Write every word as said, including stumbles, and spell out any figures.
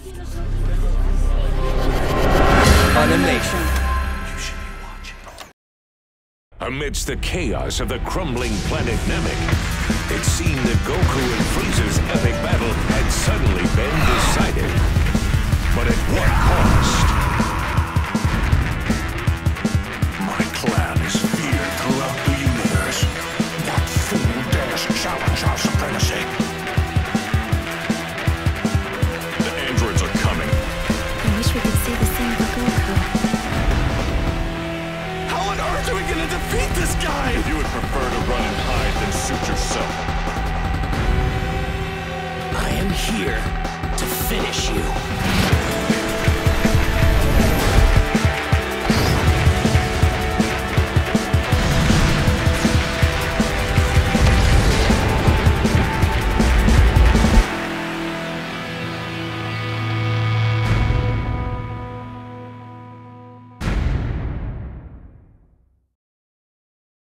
Funimation. Amidst the chaos of the crumbling planet Namek, it seemed that Goku and Frieza's epic battle had suddenly been decided. But at what cost? My clan is feared throughout the universe. What fool dares challenge our supremacy? The androids are coming. I wish we could say the same for Goku. How on earth are we gonna defeat this guy? You would prefer to run and hide than suit yourself. I am here to finish you.